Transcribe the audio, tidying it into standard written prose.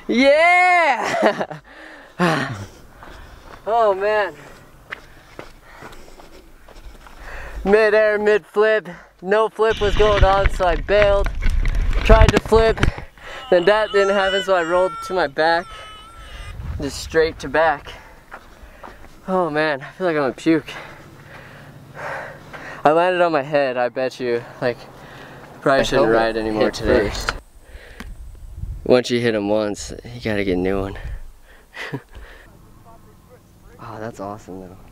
Yeah! Oh man. Mid-air, mid-flip. No flip was going on, so I bailed. Tried to flip, then that didn't happen, so I rolled to my back. Just straight to back. Oh man, I feel like I'm gonna puke. I landed on my head, I bet you. Like, probably shouldn't ride anymore today. Once you hit them once, you gotta get a new one. Oh, that's awesome though.